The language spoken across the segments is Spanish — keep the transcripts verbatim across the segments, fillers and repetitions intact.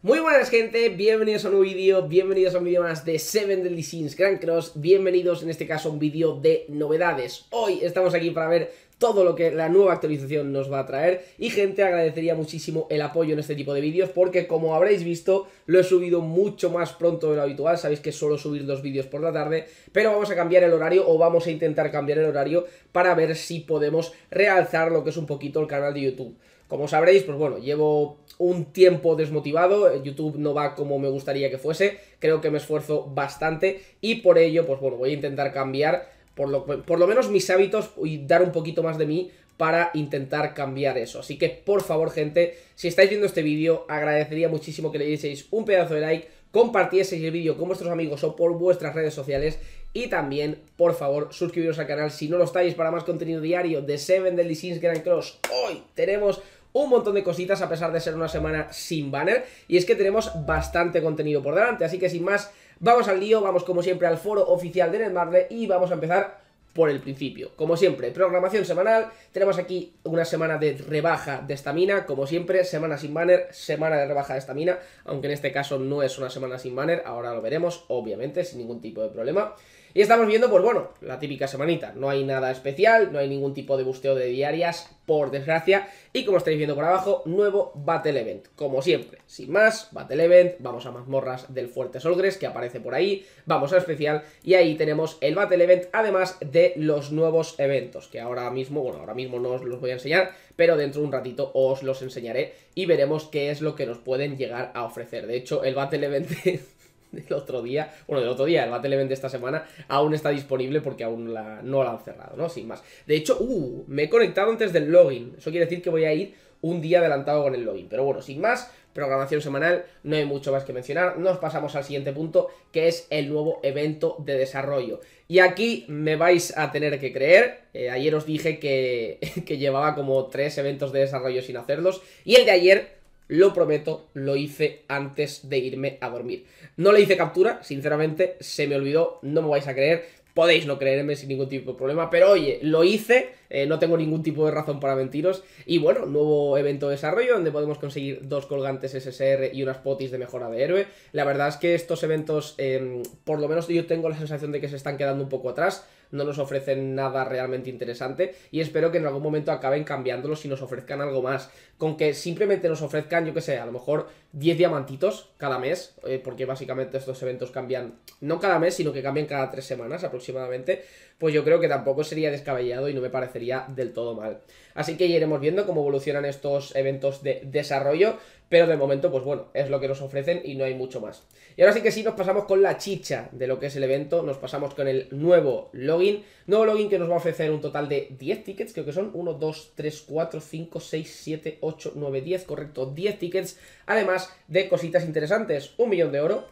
Muy buenas gente, bienvenidos a un nuevo vídeo, bienvenidos a un vídeo más de Seven Deadly Sins Grand Cross, bienvenidos en este caso a un vídeo de novedades. Hoy estamos aquí para ver todo lo que la nueva actualización nos va a traer y gente, agradecería muchísimo el apoyo en este tipo de vídeos porque como habréis visto lo he subido mucho más pronto de lo habitual. Sabéis que suelo subir los vídeos por la tarde, pero vamos a cambiar el horario o vamos a intentar cambiar el horario para ver si podemos realzar lo que es un poquito el canal de YouTube. Como sabréis, pues bueno, llevo un tiempo desmotivado, YouTube no va como me gustaría que fuese, creo que me esfuerzo bastante y por ello, pues bueno, voy a intentar cambiar por lo, por lo menos mis hábitos y dar un poquito más de mí para intentar cambiar eso. Así que, por favor, gente, si estáis viendo este vídeo, agradecería muchísimo que le dieseis un pedazo de like, compartieseis el vídeo con vuestros amigos o por vuestras redes sociales y también, por favor, suscribiros al canal si no lo estáis para más contenido diario de Seven Deadly Sins Grand Cross. Hoy tenemos un montón de cositas a pesar de ser una semana sin banner y es que tenemos bastante contenido por delante, así que sin más, vamos al lío, vamos como siempre al foro oficial de Netmarble y vamos a empezar por el principio. Como siempre, programación semanal, tenemos aquí una semana de rebaja de estamina, como siempre, semana sin banner, semana de rebaja de estamina, aunque en este caso no es una semana sin banner, ahora lo veremos, obviamente, sin ningún tipo de problema. Y estamos viendo, pues bueno, la típica semanita, no hay nada especial, no hay ningún tipo de busteo de diarias, por desgracia, y como estáis viendo por abajo, nuevo Battle Event, como siempre, sin más, Battle Event, vamos a mazmorras del Fuerte Solgres, que aparece por ahí, vamos a especial, y ahí tenemos el Battle Event, además de los nuevos eventos, que ahora mismo, bueno, ahora mismo no os los voy a enseñar, pero dentro de un ratito os los enseñaré, y veremos qué es lo que nos pueden llegar a ofrecer. De hecho, el Battle Event del otro día, bueno, del otro día, el Battle Event de esta semana aún está disponible porque aún la, no la han cerrado, ¿no? Sin más. De hecho, uh, me he conectado antes del login. Eso quiere decir que voy a ir un día adelantado con el login. Pero bueno, sin más, programación semanal, no hay mucho más que mencionar. Nos pasamos al siguiente punto, que es el nuevo evento de desarrollo. Y aquí me vais a tener que creer. Eh, ayer os dije que, que llevaba como tres eventos de desarrollo sin hacerlos. Y el de ayer, lo prometo, lo hice antes de irme a dormir. No le hice captura, sinceramente, se me olvidó, no me vais a creer. Podéis no creerme sin ningún tipo de problema, pero oye, lo hice, eh, no tengo ningún tipo de razón para mentiros. Y bueno, nuevo evento de desarrollo donde podemos conseguir dos colgantes S S R y unas potis de mejora de héroe. La verdad es que estos eventos, eh, por lo menos yo tengo la sensación de que se están quedando un poco atrás. No nos ofrecen nada realmente interesante y espero que en algún momento acaben cambiándolos y nos ofrezcan algo más. Con que simplemente nos ofrezcan, yo que sé, a lo mejor diez diamantitos cada mes, eh, porque básicamente estos eventos cambian, no cada mes, sino que cambian cada tres semanas aproximadamente, pues yo creo que tampoco sería descabellado y no me parecería del todo mal. Así que ya iremos viendo cómo evolucionan estos eventos de desarrollo, pero de momento, pues bueno, es lo que nos ofrecen y no hay mucho más. Y ahora sí que sí, nos pasamos con la chicha de lo que es el evento, nos pasamos con el nuevo login, nuevo login que nos va a ofrecer un total de diez tickets, creo que son uno, dos, tres, cuatro, cinco, seis, siete, ocho, nueve, diez, correcto, diez tickets, además de cositas interesantes, un millón de oro,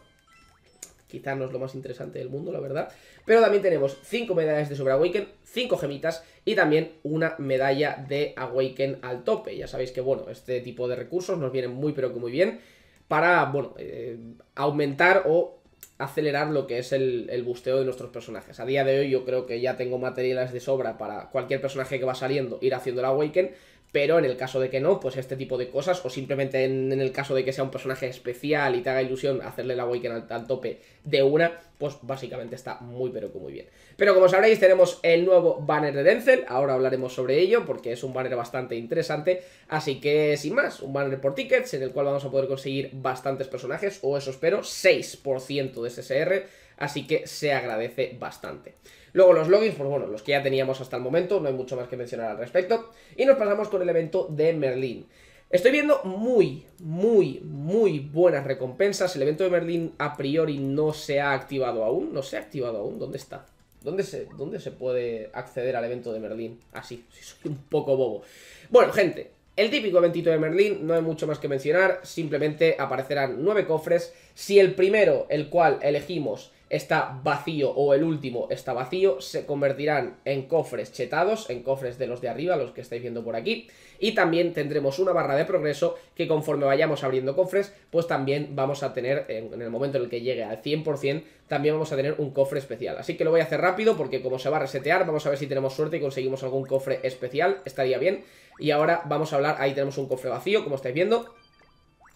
quizá no es lo más interesante del mundo, la verdad, pero también tenemos cinco medallas de Super Awaken, cinco gemitas y también una medalla de Awaken al tope. Ya sabéis que, bueno, este tipo de recursos nos vienen muy pero que muy bien para, bueno, eh, aumentar o acelerar lo que es el, el busteo de nuestros personajes. A día de hoy yo creo que ya tengo materiales de sobra para cualquier personaje que va saliendo ir haciendo el Awaken, pero en el caso de que no, pues este tipo de cosas, o simplemente en, en el caso de que sea un personaje especial y te haga ilusión hacerle el Awaken al, al tope de una, pues básicamente está muy pero que muy bien. Pero como sabréis tenemos el nuevo banner de Denzel, ahora hablaremos sobre ello porque es un banner bastante interesante, así que sin más, un banner por tickets en el cual vamos a poder conseguir bastantes personajes, o eso espero, seis por ciento de S S R, así que se agradece bastante. Luego los logins, pues bueno, los que ya teníamos hasta el momento, no hay mucho más que mencionar al respecto. Y nos pasamos con el evento de Merlín. Estoy viendo muy, muy, muy buenas recompensas. El evento de Merlín a priori no se ha activado aún. No se ha activado aún. ¿Dónde está? ¿Dónde se, dónde se puede acceder al evento de Merlín? Así, sí, soy un poco bobo. Bueno, gente, el típico eventito de Merlín, no hay mucho más que mencionar. Simplemente aparecerán nueve cofres. Si el primero, el cual elegimos, está vacío o el último está vacío, se convertirán en cofres chetados, en cofres de los de arriba, los que estáis viendo por aquí, y también tendremos una barra de progreso que conforme vayamos abriendo cofres, pues también vamos a tener, en, en el momento en el que llegue al cien por cien, también vamos a tener un cofre especial. Así que lo voy a hacer rápido porque como se va a resetear, vamos a ver si tenemos suerte y conseguimos algún cofre especial, estaría bien. Y ahora vamos a hablar, ahí tenemos un cofre vacío, como estáis viendo.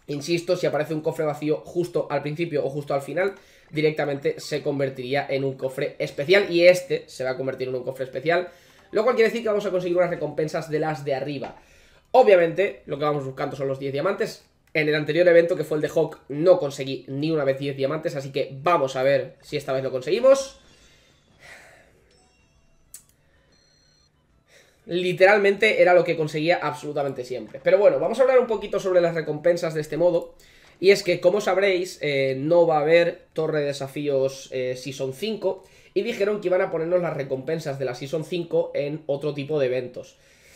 Insisto, si aparece un cofre vacío justo al principio o justo al final, directamente se convertiría en un cofre especial, y este se va a convertir en un cofre especial, lo cual quiere decir que vamos a conseguir unas recompensas de las de arriba. Obviamente, lo que vamos buscando son los diez diamantes. En el anterior evento, que fue el de Hawk, no conseguí ni una vez diez diamantes, así que vamos a ver si esta vez lo conseguimos. Literalmente era lo que conseguía absolutamente siempre. Pero bueno, vamos a hablar un poquito sobre las recompensas de este modo. Y es que, como sabréis, eh, no va a haber Torre de Desafíos eh, Season cinco. Y dijeron que iban a ponernos las recompensas de la Season cinco en otro tipo de eventos.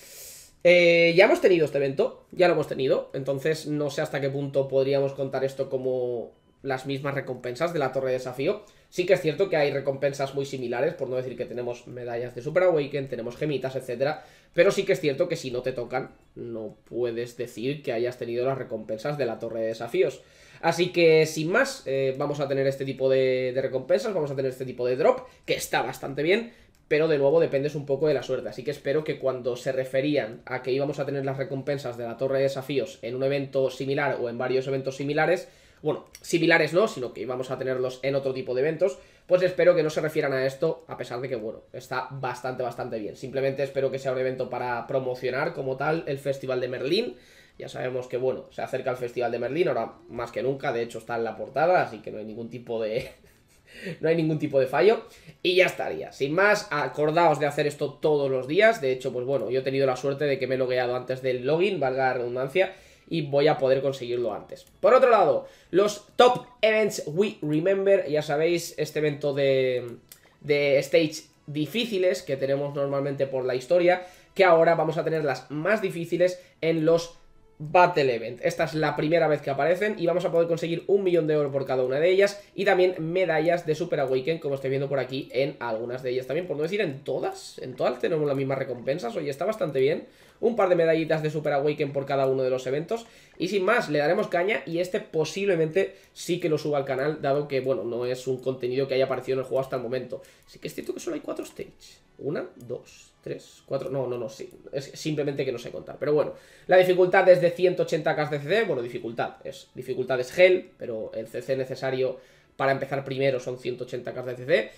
Eh, ya hemos tenido este evento, ya lo hemos tenido. Entonces no sé hasta qué punto podríamos contar esto como las mismas recompensas de la Torre de Desafío. Sí que es cierto que hay recompensas muy similares, por no decir que tenemos medallas de Super Awaken, tenemos gemitas, etcétera. Pero sí que es cierto que si no te tocan, no puedes decir que hayas tenido las recompensas de la Torre de Desafíos. Así que, sin más, eh, vamos a tener este tipo de, de recompensas, vamos a tener este tipo de drop, que está bastante bien. Pero de nuevo dependes un poco de la suerte. Así que espero que cuando se referían a que íbamos a tener las recompensas de la Torre de Desafíos en un evento similar o en varios eventos similares, bueno, similares no, sino que íbamos a tenerlos en otro tipo de eventos, pues espero que no se refieran a esto, a pesar de que, bueno, está bastante, bastante bien. Simplemente espero que sea un evento para promocionar como tal el Festival de Merlín. Ya sabemos que, bueno, se acerca el Festival de Merlín, ahora más que nunca, de hecho está en la portada, así que no hay ningún tipo de... no hay ningún tipo de fallo. Y ya estaría. Sin más, acordaos de hacer esto todos los días. De hecho, pues bueno, yo he tenido la suerte de que me he logueado antes del login, valga la redundancia, y voy a poder conseguirlo antes. Por otro lado, los Top Events We Remember. Ya sabéis, este evento de, de stage difíciles que tenemos normalmente por la historia, que ahora vamos a tener las más difíciles en los Battle Event. Esta es la primera vez que aparecen y vamos a poder conseguir un millón de oro por cada una de ellas y también medallas de Super Awaken, como estoy viendo por aquí en algunas de ellas también, por no decir en todas. En todas tenemos las mismas recompensas. Oye, está bastante bien. Un par de medallitas de Super Awaken por cada uno de los eventos. Y sin más, le daremos caña y este posiblemente sí que lo suba al canal, dado que, bueno, no es un contenido que haya aparecido en el juego hasta el momento. Sí que es cierto que solo hay cuatro stages. Una, dos, tres, cuatro... No, no, no, sí. Es simplemente que no sé contar. Pero bueno, la dificultad es de ciento ochenta K de C C. Bueno, dificultad. Es dificultad es Hell, pero el C C necesario para empezar primero son ciento ochenta K de C C.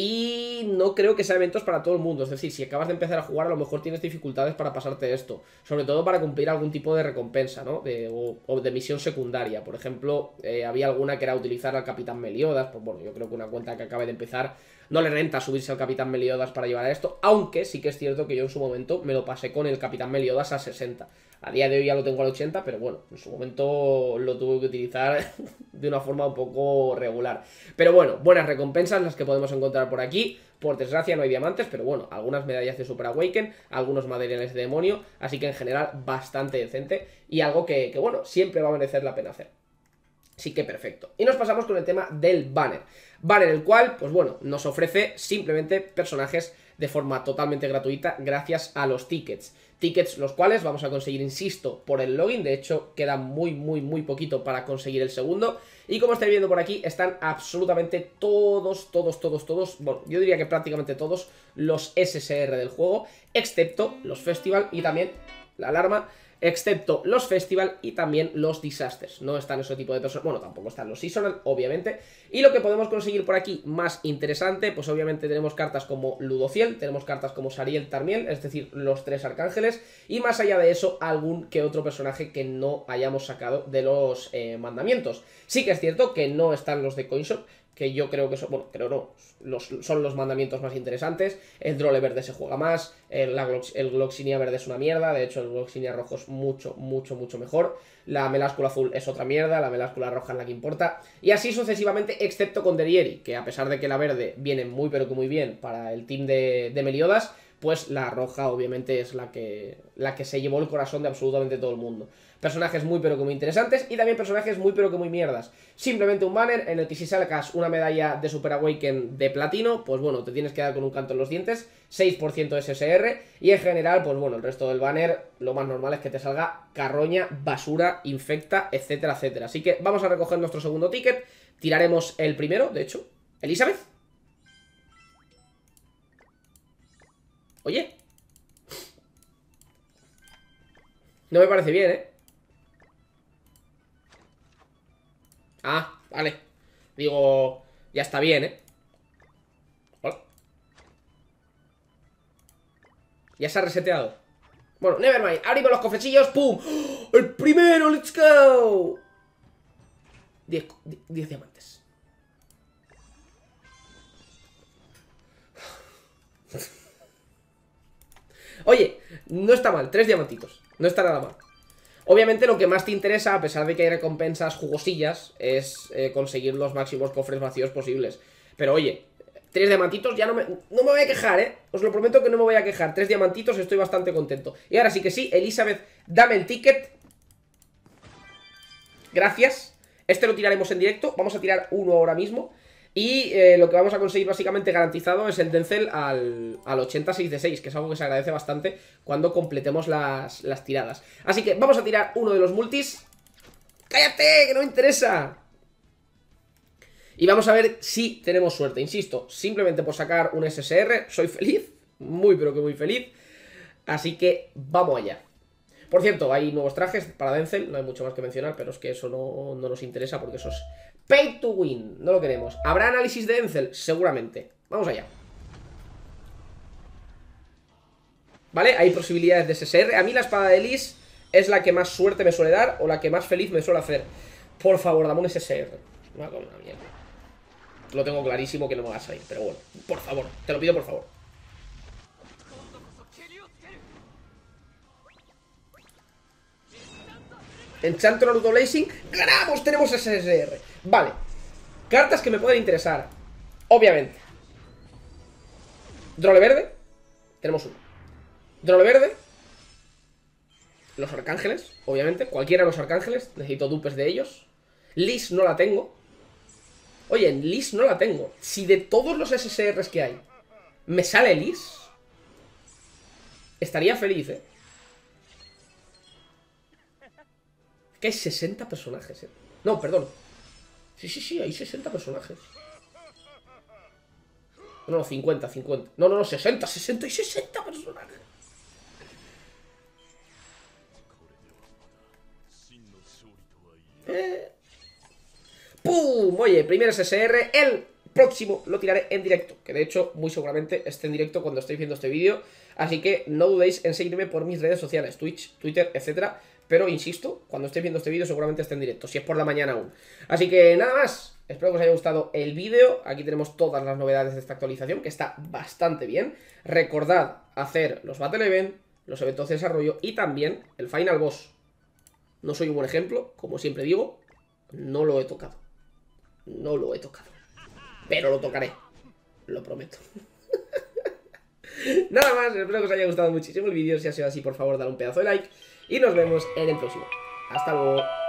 Y no creo que sea eventos para todo el mundo. Es decir, si acabas de empezar a jugar, a lo mejor tienes dificultades para pasarte esto. Sobre todo para cumplir algún tipo de recompensa, ¿no? De, o, o de misión secundaria. Por ejemplo, eh, había alguna que era utilizar al Capitán Meliodas. Pues bueno, yo creo que una cuenta que acabe de empezar no le renta subirse al Capitán Meliodas para llevar a esto. Aunque sí que es cierto que yo en su momento me lo pasé con el Capitán Meliodas a sesenta. A día de hoy ya lo tengo al ochenta, pero bueno, en su momento lo tuve que utilizar de una forma un poco regular. Pero bueno, buenas recompensas las que podemos encontrar por aquí. Por desgracia no hay diamantes, pero bueno, algunas medallas de Super Awaken, algunos materiales de demonio, así que en general bastante decente y algo que, que bueno, siempre va a merecer la pena hacer. Así que perfecto. Y nos pasamos con el tema del banner. Banner el cual, pues bueno, nos ofrece simplemente personajes de forma totalmente gratuita gracias a los tickets. Tickets los cuales vamos a conseguir, insisto, por el login. De hecho, queda muy, muy, muy poquito para conseguir el segundo. Y como estáis viendo por aquí, están absolutamente todos, todos, todos, todos, bueno, yo diría que prácticamente todos los S S R del juego, excepto los Festival y también la alarma, excepto los Festival y también los Disasters. No están ese tipo de personas, bueno, tampoco están los Seasonal, obviamente. Y lo que podemos conseguir por aquí más interesante, pues obviamente tenemos cartas como Ludociel, tenemos cartas como Sariel Tarmiel, es decir, los tres arcángeles, y más allá de eso, algún que otro personaje que no hayamos sacado de los eh, mandamientos. Sí que es cierto que no están los de Coinshop, que yo creo que son, bueno, creo no, los, son los mandamientos más interesantes. El Drole verde se juega más, el, la Glox, el Gloxinia verde es una mierda, de hecho el Gloxinia rojo es mucho, mucho, mucho mejor. La Meláscula azul es otra mierda, la Meláscula roja es la que importa. Y así sucesivamente, excepto con Derieri, que a pesar de que la verde viene muy pero que muy bien para el team de, de Meliodas, pues la roja obviamente es la que, la que se llevó el corazón de absolutamente todo el mundo. Personajes muy pero que muy interesantes y también personajes muy pero que muy mierdas. Simplemente un banner en el que si sacas una medalla de Super Awaken de platino, pues bueno, te tienes que dar con un canto en los dientes, seis por ciento S S R, y en general, pues bueno, el resto del banner, lo más normal es que te salga carroña, basura, infecta, etcétera, etcétera. Así que vamos a recoger nuestro segundo ticket, tiraremos el primero, de hecho, Elizabeth. Oye, no me parece bien, ¿eh? Ah, vale. Digo, ya está bien, ¿eh? Hola. Ya se ha reseteado. Bueno, nevermind. Abrimos los cofrecillos. ¡Pum! ¡Oh! ¡El primero! ¡Let's go! diez diamantes. Oye, no está mal. Tres diamantitos. No está nada mal. Obviamente lo que más te interesa, a pesar de que hay recompensas jugosillas, es eh, conseguir los máximos cofres vacíos posibles. Pero oye, tres diamantitos ya no me, no me voy a quejar, ¿eh? Os lo prometo que no me voy a quejar. Tres diamantitos, estoy bastante contento. Y ahora sí que sí, Elizabeth, dame el ticket. Gracias. Este lo tiraremos en directo. Vamos a tirar uno ahora mismo. Y eh, lo que vamos a conseguir básicamente garantizado es el Denzel al, al ochenta seis de seis, que es algo que se agradece bastante cuando completemos las, las tiradas. Así que vamos a tirar uno de los multis. ¡Cállate! ¡Que no me interesa! Y vamos a ver si tenemos suerte. Insisto, simplemente por sacar un S S R soy feliz. Muy pero que muy feliz. Así que vamos allá. Por cierto, hay nuevos trajes para Denzel. No hay mucho más que mencionar, pero es que eso no, no nos interesa porque eso es pay to win, no lo queremos. ¿Habrá análisis de Denzel? Seguramente. Vamos allá. ¿Vale? Hay posibilidades de S S R. A mí la espada de Liz es la que más suerte me suele dar o la que más feliz me suele hacer. Por favor, dame un S S R. No hago una mierda. Lo tengo clarísimo que no me va a salir, pero bueno, por favor, te lo pido por favor. Enchanto Naruto Blazing. ¡Ganamos! Tenemos S S R. Vale. Cartas que me pueden interesar. Obviamente. Drole verde. Tenemos uno. Drole verde. Los arcángeles, obviamente. Cualquiera de los arcángeles. Necesito dupes de ellos. Liz no la tengo. Oye, en Liz no la tengo. Si de todos los S S Rs que hay me sale Liz, estaría feliz, ¿eh? Que hay sesenta personajes, ¿eh? No, perdón. Sí, sí, sí, hay sesenta personajes. No, no, cincuenta, cincuenta. No, no, no, sesenta, sesenta y sesenta personajes. Eh. ¡Pum! Oye, primer S S R. El próximo lo tiraré en directo. Que de hecho, muy seguramente esté en directo cuando estéis viendo este vídeo. Así que no dudéis en seguirme por mis redes sociales, Twitch, Twitter, etcétera. Pero insisto, cuando estéis viendo este vídeo seguramente esté en directo, si es por la mañana aún. Así que nada más, espero que os haya gustado el vídeo. Aquí tenemos todas las novedades de esta actualización, que está bastante bien. Recordad hacer los Battle Event, los eventos de desarrollo y también el Final Boss. No soy un buen ejemplo, como siempre digo, no lo he tocado. No lo he tocado. Pero lo tocaré, lo prometo. Nada más, espero que os haya gustado muchísimo el vídeo. Si ha sido así, por favor, dale un pedazo de like. Y nos vemos en el próximo. Hasta luego.